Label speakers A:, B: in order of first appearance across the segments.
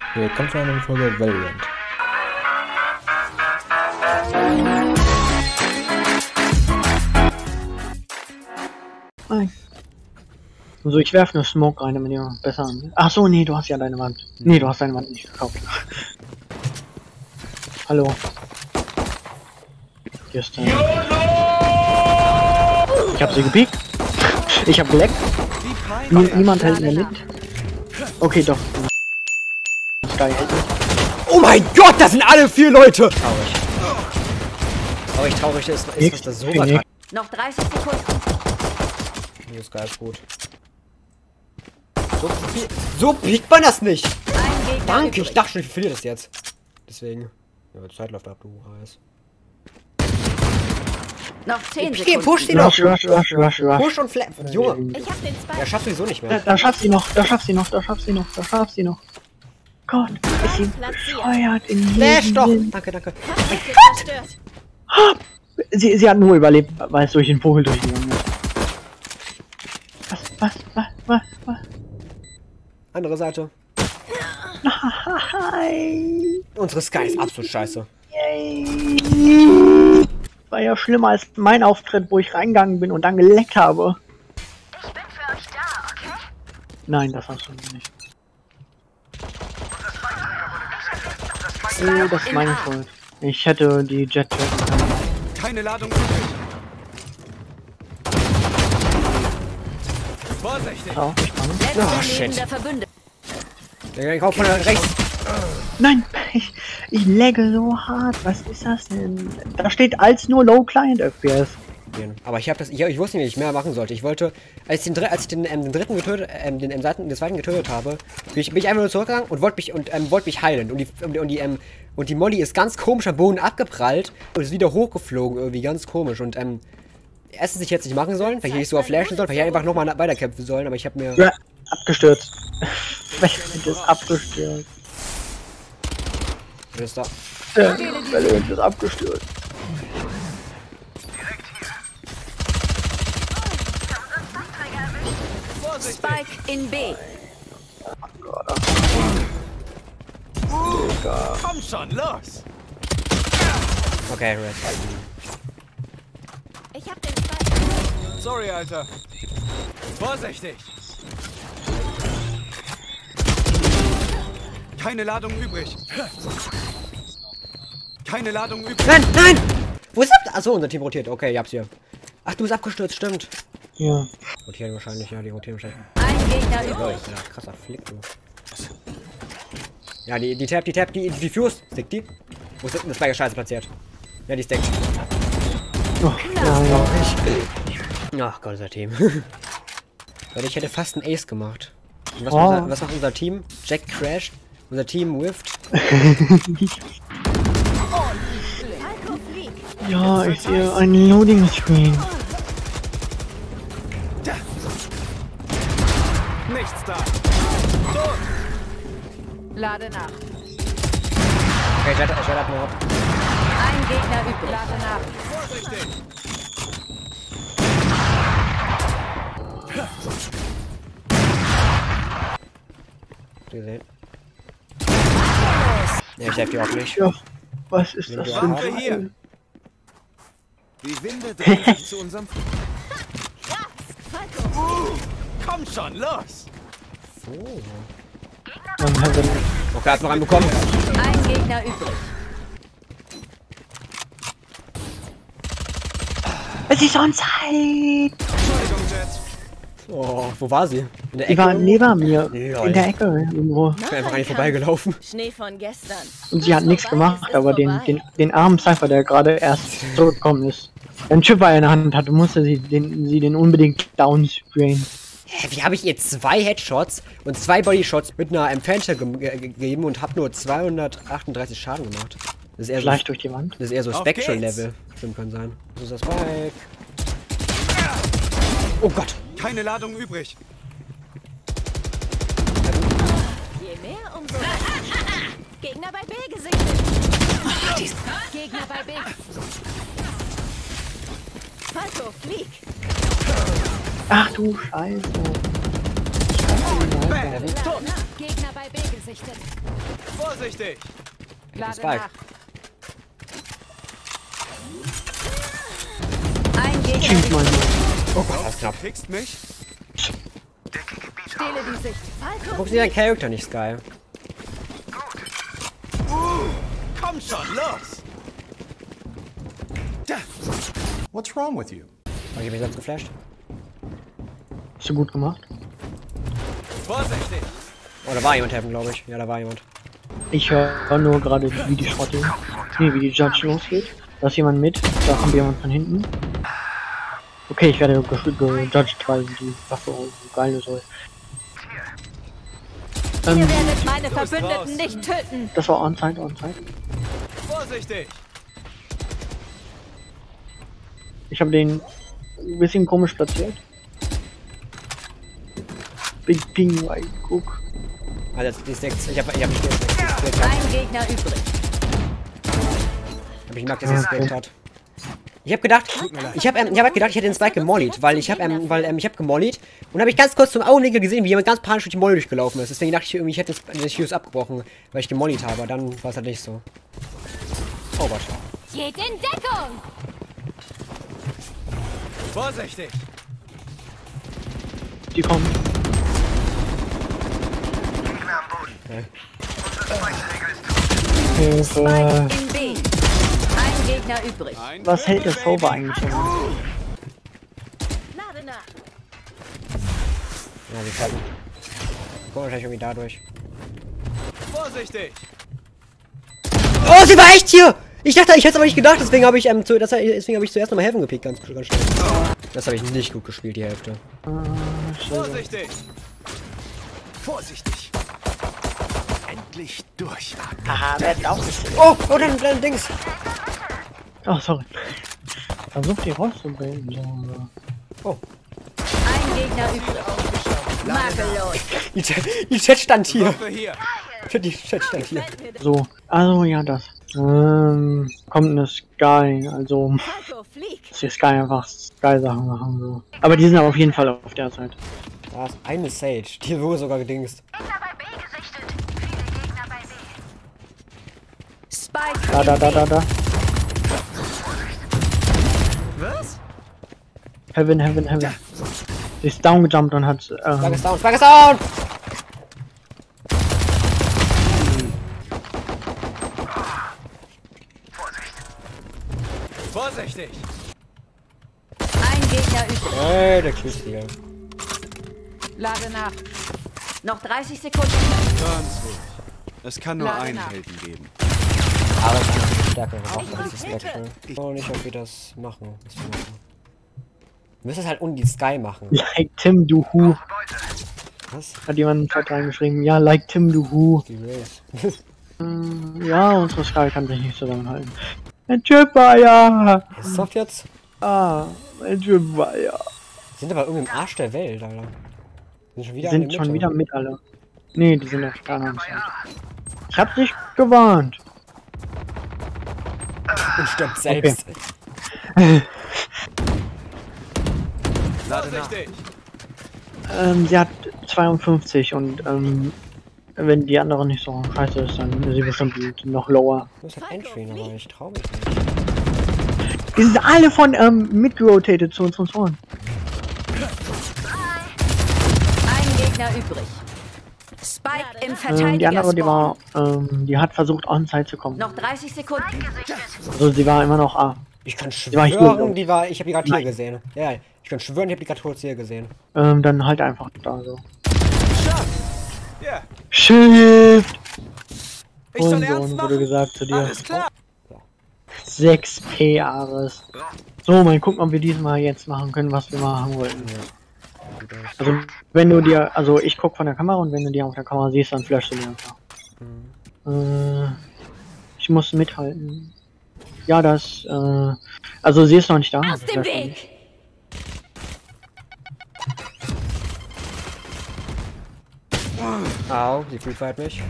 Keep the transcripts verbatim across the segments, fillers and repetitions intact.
A: Willkommen zu einer neuen Folge Valorant.
B: Nein. Also ich werfe eine Smoke rein, damit ihr besser an. Ach so, nee, du hast ja deine Wand. Nee, du hast deine Wand nicht gekauft. Hallo. Hier ist der. Ich hab sie gepiekt. Ich hab geleckt. Nie, niemand hält mir mit. Okay, doch. Sky hält mit.
C: Oh mein Gott, das sind alle vier Leute! Traurig. Traurig, traurig ist, ist was das so war.
D: Noch dreißig Sekunden.
C: Nee, Sky ist gut. So, so piekt man das nicht! Danke, ich dachte schon, ich verliere das jetzt. Deswegen. Ja, die Zeit läuft ab, du Reis.
D: Noch zehn
C: Okay,
D: Sekunden.
C: push die noch!
B: Rush, rush, rush, rush, rush.
C: Push und flap. Junge,
D: Ich hab den
C: ja,
D: Spike.
C: schaffst du sowieso nicht
B: Da,
C: mehr.
B: da schafft sie noch, da schafft sie noch, da schafft sie noch, da schafft sie noch. Gott, ist sie bescheuert in
C: Flash
B: jedem
C: doch!
B: Sinn.
C: Danke, danke.
D: Zerstört.
B: Sie, sie hat nur überlebt, weil es durch den Vogel durchgegangen ist. Was, was, was, was, was?
C: Andere Seite.
B: Nein!
C: Unsere Sky ist absolut scheiße.
B: Yay. War ja schlimmer als mein Auftritt, wo ich reingegangen bin und dann geleckt habe.
E: Ich bin für euch da, okay?
B: Nein, das hast du nicht. Oh, das ist meine Schuld. Ich hätte die Jet töten können.
F: Keine Ladung übrig. Vorsichtig.
B: Oh, ich kann nicht.
D: Letzter
C: Oh, shit.
D: lebender Verbündeter.
C: Der kommt von der rechts.
B: Nein, ich, ich lagge so hart. Was ist das denn? Da steht als nur Low Client F P S.
C: Aber ich habe das, ich, ich wusste nicht, wie ich mehr machen sollte. Ich wollte, als ich den, als ich den, ähm, den dritten getötet, ähm, den, ähm, den zweiten getötet habe, bin ich, bin ich einfach nur zurückgegangen und wollte mich und ähm, wollte mich heilen. Und die, und, und die, ähm, und die Molly ist ganz komisch am Boden abgeprallt und ist wieder hochgeflogen, irgendwie ganz komisch. Und ähm, erstens ich hätte es nicht machen sollen, vielleicht hätte ich so flashen sollen, vielleicht hätte ich einfach nochmal weiterkämpfen sollen, aber ich habe mir.
B: Ja, abgestürzt. Valorant ist abgestürzt.
C: Das ist da.
B: Ja, Valorant ist abgestürzt.
D: Spike in B.
F: Komm schon, los!
C: Okay, Red.
D: Ich hab den Spike.
F: Sorry, Alter. Vorsichtig! Keine Ladung übrig. Keine Ladung übrig.
C: Nein, nein! Wo ist das? Achso, unser Team rotiert. Okay, ich hab's hier. Ach, du bist abgestürzt, stimmt.
B: Ja.
C: Rotieren wahrscheinlich, ja, die rotieren wahrscheinlich.
D: Ein Gegner
C: Oh,
D: übrig.
C: ich bin ein krasser Flick, du. Ja, die, die Tab, die Tab, die, die Fuse. Stickt die? Wo ist denn das Spike scheiße platziert? Ja, die steckt.
B: Oh, ja, ja.
C: Ach Gott, unser Team. Weil ich hätte fast einen Ace gemacht. Und was,
B: Oh.
C: macht unser, was macht unser Team? Jack crasht. Unser Team whiffed.
B: Ja, ich sehe einen Loading Screen.
F: Nichts da.
D: Lade nach.
C: Okay, Jet, Jet hat nur.
D: Ein Gegner übrig. Lade nach.
F: Vorsichtig!
C: Gesehen. Ja, ich helfe dir auch nicht.
B: Ja, was ist das für ein
F: Waffe hier.
B: Fall?
F: Die Winde drehen sich zu unserem... Uh, komm schon, los!
C: Oh.
B: Dann haben wir
C: Okay, hat noch einen bekommen.
D: Ein Gegner übrig.
B: Es ist on Zeit!
F: Entschuldigung, Jet.
C: Oh, wo war sie? In der
B: Die
C: Ecke?
B: war neben mir,
C: Lol.
B: in der Ecke irgendwo.
C: Ich bin einfach an ihr vorbeigelaufen.
D: Schnee von gestern.
B: Und sie hat nichts gemacht, aber den, den, den armen Cypher, der gerade erst zurückgekommen ist, einen Chipper in der Hand hatte, musste sie den, sie den unbedingt downsprayen.
C: Hä, wie habe ich ihr zwei Headshots und zwei Bodyshots mit einer Empfänger ge ge gegeben und habe nur zweihundertachtunddreißig Schaden gemacht? Das ist eher so,
B: Gleich durch die Wand.
C: das ist eher so
F: Auf
C: Spectral
F: geht's.
C: Level. Stimmt, kann sein. Das ist das Spike. Oh Gott.
F: Keine Ladung übrig.
D: Je mehr, umso besser. Gegner bei B gesichtet. Gegner bei B. Falco, flieg.
B: Ach du Scheiße.
D: Gegner bei B gesichtet.
F: Vorsichtig!
D: Lade
C: Spike.
D: nach. Ein Gegner.
B: Schieß mal.
C: Oh Gott, das ist knapp.
F: Kriegst mich?
D: Stehle die Sicht. Falco
C: Guck dir deinen Charakter nicht, Sky.
F: Komm schon, los! Da.
A: What's wrong with you?
C: Hab ich mich selbst geflasht?
B: Hast du gut gemacht?
F: Vorsichtig!
C: Oh, da war jemand Heaven, glaube ich. Ja, da war jemand.
B: Ich höre nur gerade, wie die Schrotte, nee, wie die Judge losgeht. Da ist jemand mit, da kommt jemand von hinten. Okay, ich werde gejudged, weil die Waffe so geil ist.
D: Ihr
B: Ähm,
D: werdet meine
F: Du bist
D: Verbündeten
F: raus.
D: nicht töten.
B: das war on-site, on-site.
F: Vorsichtig!
B: Ich habe den ein bisschen komisch platziert. Big Ping, weil guck.
C: Also, die sechs. Ich hab, ich hab nicht gesehen.
D: Ein Gegner übrig.
C: Hab ich gemerkt, dass er es gescaped hat. Ich hab gedacht, ich hab, ähm, ich hab halt gedacht, ich hätte den Spike gemollied, weil ich hab, ähm, weil, ähm, ich hab gemollied und habe ich ganz kurz zum Augenwinkel gesehen, wie jemand ganz panisch durch die Molly durchgelaufen ist. Deswegen dachte ich irgendwie, ich hätte das, das Fuse abgebrochen, weil ich gemollied habe. Dann war es halt nicht so. Oh Gott.
D: Geht in Deckung.
F: Vorsichtig!
B: Die kommen. Hilfe.
D: Spike in B. Ein Gegner übrig.
F: Ein
B: Was hält das
F: Baby.
B: Hover eigentlich immer?
D: Lade nach.
C: Ja, die fallen. Guck wahrscheinlich irgendwie dadurch.
F: Vorsichtig!
C: Oh, sie war echt hier! Ich dachte, ich hätte es aber nicht gedacht, deswegen habe ich, ähm, zu, das, deswegen habe ich zuerst nochmal Heaven gepickt, ganz, ganz schnell. Das habe ich nicht gut gespielt, die Hälfte.
F: Vorsichtig! Vorsichtig! Endlich durchatmen.
B: Haha, wer hat aufgestellt?
C: Oh, oh, dann, dann Dings.
B: Oh, sorry. Versucht die rauszubringen. So.
C: Oh,
D: Ein Gegner übrig. Makellos.
C: die, Chat- die Chat stand hier.
F: Waffe hier!
C: Die Chat stand hier.
B: So, also ja, das. Ähm, kommt eine Sky, also,
D: Falco, flieg.
B: dass die Sky einfach Sky-Sachen machen, so. Aber die sind aber auf jeden Fall auf der Seite.
C: Da ist eine Sage, die wurde sogar gedingst.
E: Gegner bei B gesichtet. Viele Gegner bei B.
D: Spike
B: Da, da,
D: in
B: da,
D: B.
B: da, da.
F: Was?
B: Heaven, Heaven, Heaven. Sie ist down-gejumpt und hat,
C: Spike
B: ähm,
C: ist down, Spike ist down!
F: Vorsichtig!
D: Ein Gegner übrig.
C: Ey, der Kühlstil.
D: Lade nach. Noch dreißig Sekunden.
F: Ganz ruhig. Es kann nur
D: Lade
F: einen
D: nach.
F: Helden geben.
C: Aber es ist eine stärkere Waffe als das Spectral. Ich weiß nicht, ob wir das machen. Was wir machen. Wir müssen es halt um die Sky machen.
B: like Tim, du Hu.
C: Was?
B: Hat jemand im Chat reingeschrieben, ja, like Tim, du Hu.
C: Die Race.
B: Ähm, ja, unsere Sky kann sich nicht zusammenhalten. Ein Tripwire!
C: Ist Soft jetzt?
B: Ah, ein Tripwire.
C: Die sind aber irgendwie im Arsch der Welt, Alter. Die sind schon
B: Die
C: wieder in
B: sind
C: der
B: schon
C: Mitte.
B: wieder mit alle. Nee, die sind auf der anderen Seite. Ich hab dich gewarnt.
C: Und stirbt selbst.
F: Lade nach.
B: Ähm, sie hat zweiundfünfzig und ähm, wenn die andere nicht so scheiße ist, dann ist sie bestimmt noch lower.
C: Ich muss halt Entry, aber ich trau mich nicht.
B: Die sind alle von ähm, mitgerotated zu unseren Toren.
D: Ein Gegner übrig. Spike im
B: Ähm, die andere, die
D: Verteidiger.
B: war, ähm, die hat versucht on-site zu kommen.
D: Noch dreißig Sekunden.
B: Also sie war immer noch A.
C: Ich kann
B: war ich
C: schwören,
B: gut.
C: die war. Ich hab die gerade hier
B: Nein.
C: gesehen. Ja, ich kann schwören, ich hab die gerade kurz hier gesehen.
B: Ähm, dann halt einfach da so.
F: Ja,
B: Shift!
F: ich soll
B: Und so
F: ernst
B: wurde
F: machen?
B: gesagt zu dir.
F: Alles klar!
B: sechs P Ares. So, mal gucken, ob wir diesmal jetzt machen können, was wir machen wollten. Also, wenn du dir, also ich guck von der Kamera und wenn du die auf der Kamera siehst, dann flashst du die einfach. Äh, ich muss mithalten. Ja, das, äh, also sie ist noch nicht da.
D: Aus
B: also
D: dem
B: flash
D: Weg.
C: Au, die freefight mich.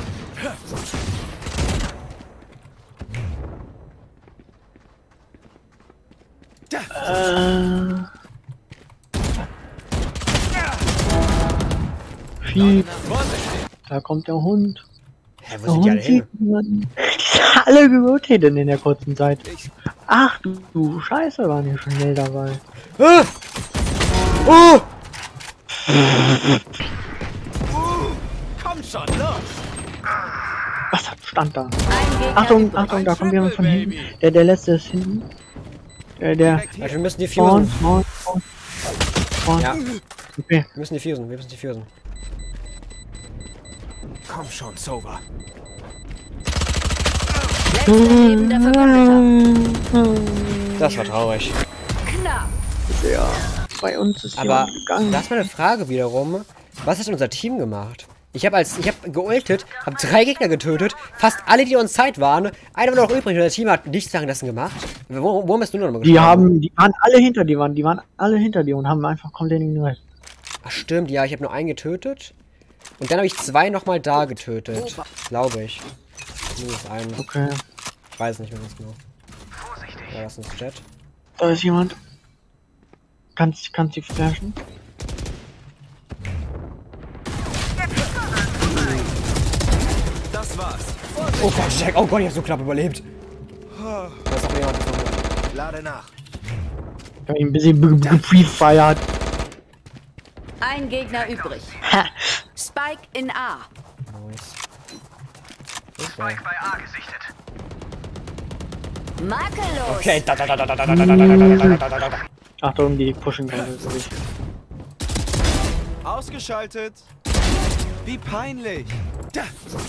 B: Äh, Piep. Da kommt der Hund.
C: Hä, wo sind die alle hin?
B: Die sind alle gerotet in der kurzen Zeit. Ach du, du Scheiße, waren die schnell dabei.
C: Ah! Oh!
F: Komm schon, los!
B: Was stand da?
D: Ein Gegner
B: Achtung,
D: übrig.
B: Achtung, da kommt jemand von hinten. Der, der letzte ist hinten. Der, der.
C: Also wir müssen die
B: Spawn,
C: fusen.
B: spawn, spawn. Spawn.
C: Ja,
B: Okay.
C: wir müssen die fusen, wir müssen die fusen.
F: Komm schon, Sova.
D: Letzter lebender Verbündeter.
C: Das war traurig.
D: Knapp.
B: Ja, bei uns ist
C: Aber
B: jemand gegangen.
C: das war eine Frage wiederum. Was hat unser Team gemacht? Ich habe als ich habe geultet, habe drei Gegner getötet, fast alle, die on Zeit waren. Einer war noch übrig und das Team hat nichts währenddessen gemacht. Wo, wo bist du noch mal
B: Die
C: gestorben?
B: haben, die waren alle hinter dir, waren, die waren alle hinter dir und haben einfach komplett ignoriert.
C: Ach stimmt, ja, ich habe nur einen getötet. Und dann habe ich zwei nochmal da getötet. Glaube ich. Mindestens einen.
B: Okay.
C: Ich weiß nicht mehr ganz genau. Ja, das ist ein Chat.
B: Da ist jemand. Kannst, kannst du flashen?
F: Das war's.
C: Oh Gott, Jack. Oh Gott, ich hab so knapp überlebt. Da ist auch jemand.
F: Lade nach.
B: Ich hab ihn ein bisschen gefreefeiert.
D: Ein Gegner übrig.
B: Ha!
D: Spike in A.
C: Nice.
F: Spike bei A gesichtet.
D: Makellos.
C: Okay, da, da, da, da, da, da, da, da, da, da, da, da, da.
B: Achtung, die pushen gerade so richtig.
F: Ausgeschaltet. Wie peinlich. Da.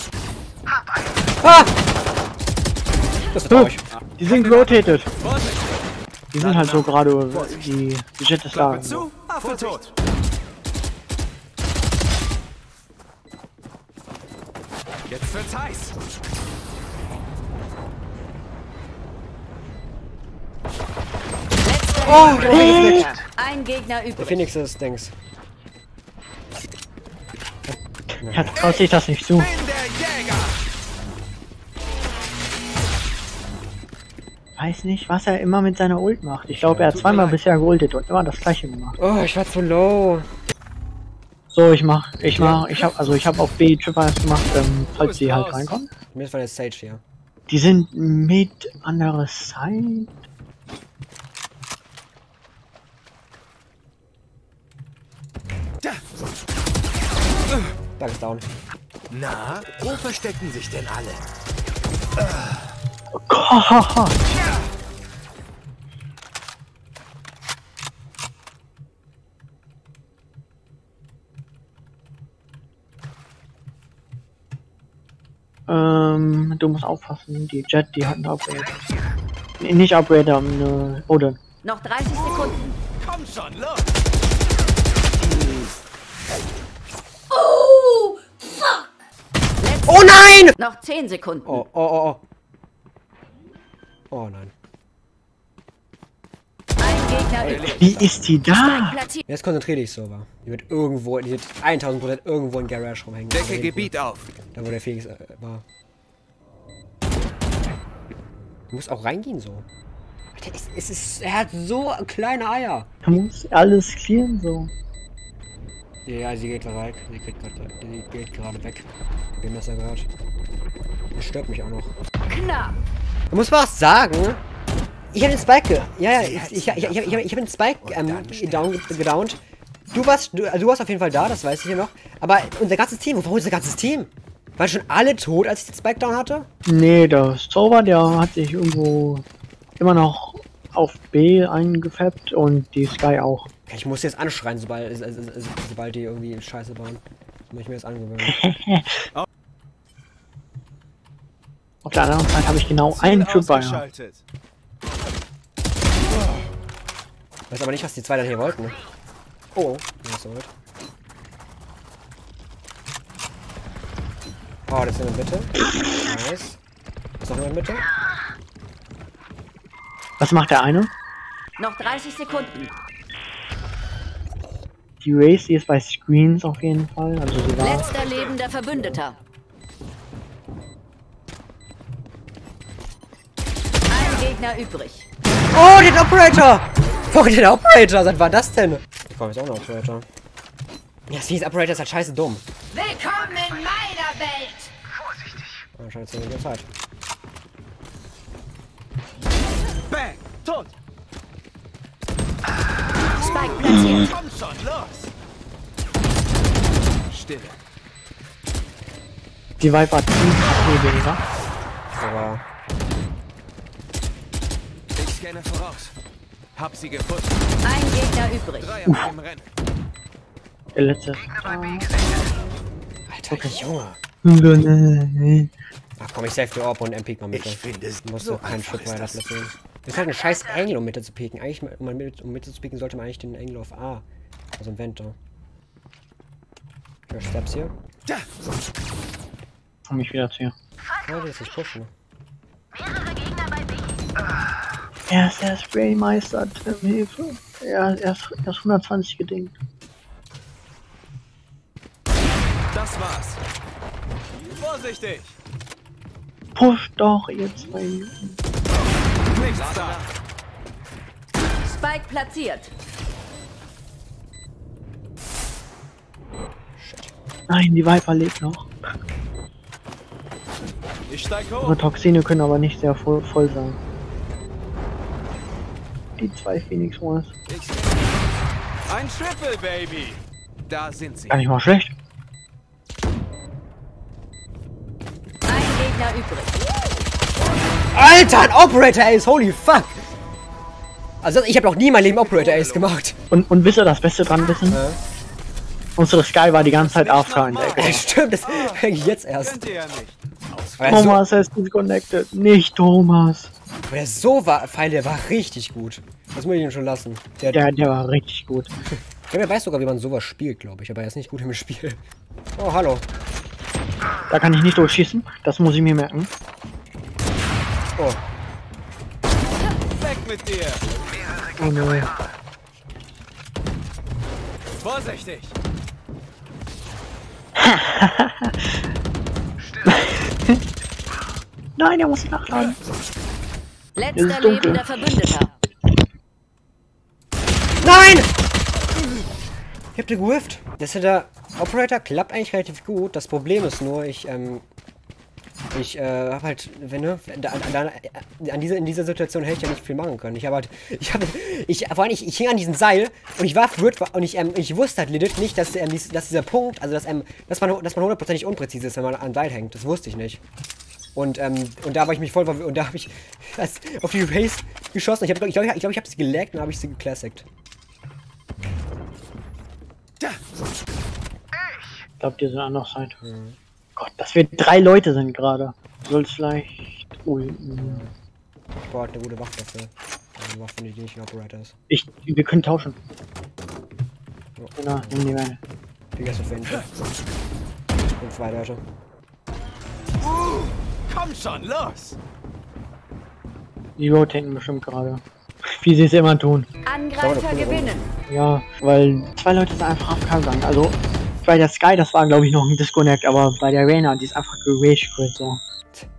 C: Ah! Das ist traurig.
B: Die sind rotated.
F: Vorsicht.
B: Die sind halt so gerade, die, die Jet ist da.
F: Klappe zu. Affe tot. Jetzt wird's heiß.
D: Letzter
C: Oh,
D: lebender
C: der Phoenix ist weg.
D: Ein Gegner
C: Der
D: übrig.
C: Phoenix ist Dings.
B: Ja, traut sich das nicht zu.
F: Bin der Jäger.
B: Weiß nicht, was er immer mit seiner Ult macht. Ich glaube, er hat zweimal bisher geultet und immer das gleiche gemacht.
C: Oh, ich war zu low.
B: So, ich mach, ich mach, ich hab, also ich habe auf B Tripwires gemacht, ähm, falls die halt reinkommen.
C: Mir war der Sage hier.
B: Die sind mit anderer Side.
F: Da.
C: Da ist down.
F: Na, wo verstecken sich denn alle?
B: Gott. Ähm, du musst aufpassen, die Jet, die hat eine Upgrade. Nee, nicht Upgrade, ähm, eine Odin.
D: Noch dreißig Sekunden.
F: Komm schon, los.
D: Oh, fuck. Letzter.
C: Oh nein!
D: Noch zehn Sekunden.
C: Oh, oh, oh, oh. Oh nein.
D: Ein Gegner übrig.
B: Wie ist die da?
D: Platziert.
C: Jetzt konzentriere dich, Silver. Die wird irgendwo, die wird tausend Prozent irgendwo in Garage rumhängen.
F: Decke
C: Da
F: Gebiet auf.
C: Da wo der Felix äh, war. Du musst auch reingehen so. Alter, es, es ist, er hat so kleine Eier.
B: Du musst alles clearen, so.
C: Ja, sie geht gerade weg. Sie geht gerade, die geht gerade weg. Wem das ja gehört. Das stört mich auch noch.
D: Knapp.
C: Du musst mal was sagen. Ich habe den Spike, ge ja, ja, ich, ich, ich, ich, ich, ich habe den Spike ähm, down, gedownt. Du warst, du, also du warst auf jeden Fall da, das weiß ich ja noch. Aber unser ganzes Team, wo ist unser ganzes Team? Waren schon alle tot, als ich den Spike down hatte?
B: Nee, der Zauber, der hat sich irgendwo immer noch auf B eingefärbt und die Sky auch.
C: Ich muss jetzt anschreien, sobald, also, also, also, sobald die irgendwie Scheiße bauen. Das muss ich mir jetzt angewöhnen.
B: Auf der anderen Seite habe ich genau einen Tripwire.
F: Ausgeschaltet.
C: Weiß aber nicht, was die zwei dann hier wollten. Ne? Oh, ja, so weit. Oh, das ist in der Mitte. Nice. Ist noch in der Mitte?
B: Was macht der eine?
D: Noch dreißig Sekunden.
B: Die Race, die ist bei Screens auf jeden Fall. Also sie war.
D: Letzter lebender Verbündeter. Ein Gegner übrig.
C: Oh, den Operator! Oh, den Operator! Seit wann das denn? Ich brauche jetzt auch einen Operator. Ja, dieses Operator ist halt scheiße dumm.
D: Willkommen in meiner Welt.
E: Vorsichtig.
C: Anscheinend ist es Zeit.
F: Bang! Tot!
D: Spike platziert.
F: Komm schon, los! Stille.
B: Die Viper hat fünf H P weniger.
C: Aber
F: Ich scanne voraus. Hab sie gefunden.
D: Ein Gegner übrig.
F: Drei auf dem Rennen.
B: Der letzte.
C: Alter, Junge. Ach komm, ich save die Orb und M P mal mit.
F: Ich finde es
C: Du musst
F: so
C: doch keinen
F: einfach
C: Stück
F: ist
C: weiter
F: das.
C: platzieren. Das ist halt ein scheiß Angle, um Mitte zu pieken. Eigentlich, um, man mit, um Mitte zu pieken, sollte man eigentlich den Angle auf A. Also im Vent da. Ja, Steps hier.
F: Da!
B: Komm ich wieder zu ihr.
C: Oh, die ist nicht pushen. Ne?
E: Mehrere Gegner bei B.
B: Er ist der Spraymeister, Tim, Hilfe. Er, er, ist, er ist hundertzwanzig gedingt.
F: Das war's. Vorsichtig!
B: Push doch, ihr zwei.
F: Nichts da!
D: Spike platziert.
B: Nein, die Viper lebt noch.
F: Ich steig hoch!
B: Ihre Toxine können aber nicht sehr voll, voll sein. Die zwei Phoenix Wars.
F: Ich scanne. Ein Triple, Baby! Da sind sie.
B: Gar nicht mal schlecht.
D: Ein Gegner übrig.
C: Alter, ein Operator Ace, holy fuck! Also ich habe noch nie in meinem Leben Operator Ace gemacht.
B: Und, und wisst ihr das Beste dran wissen?
C: Ja.
B: Unsere Sky war die ganze Zeit A F K in der Ecke.
C: Ja, stimmt, das eigentlich jetzt erst.
F: Könnt ihr ja nicht.
C: Aber der, so,
B: Thomas ist disconnected. Nicht Thomas.
C: aber der so war, Pfeil, der war richtig gut. Das muss ich ihm schon lassen. Der,
B: Der, der war richtig gut.
C: der weiß sogar, wie man sowas spielt, glaube ich, aber er ist nicht gut im Spiel. Oh, hallo.
B: Da kann ich nicht durchschießen. Das muss ich mir merken.
C: Oh,
F: Weg mit dir!
B: Oh nein.
F: Vorsichtig!
B: Nein, er muss nachladen.
D: Letzter
B: ist dunkel.
D: lebender Verbündeter.
C: nein! Ich hab den gewürft. Das ist der Operator klappt eigentlich relativ gut. Das Problem ist nur, ich, ähm, ich, äh, hab halt, wenn, ne, da, da, an dieser, in dieser Situation hätte ich ja nicht viel machen können. Ich habe halt, ich habe, ich, vor allem, ich, ich hing an diesem Seil und ich war verwirrt und ich, ähm, ich wusste halt legit nicht, dass, ähm, dies, dass dieser Punkt, also dass, ähm, dass man, dass man hundertprozentig unpräzise ist, wenn man an Seil hängt. Das wusste ich nicht. Und, ähm, und da war ich mich voll verwirrt und da habe ich das, auf die Race geschossen. Ich glaube, ich, glaub, ich, glaub, ich habe sie gelaggt und habe ich sie geclassickt.
F: Da!
B: Ich glaube, die sind an der Seite. Mhm. Gott, dass wir drei Leute sind gerade. Soll es vielleicht. Ui, mh.
C: Boah, hat eine gute Waffe dafür. Eine Waffe, die nicht ein Operator ist.
B: Ich, wir können tauschen.
C: Oh.
B: Genau, nimm die Welle.
C: Wie geht's auf jeden Fall? Und zwei Leute.
F: Uh, komm schon, los!
B: Die rotaten bestimmt gerade. Wie sie es immer tun.
D: Angreifer gewinnen.
B: Ja, weil zwei Leute sind einfach A F K gegangen. Also bei der Sky, das war glaube ich noch ein Disconnect, aber bei der Reyna, die ist einfach gerage quit so.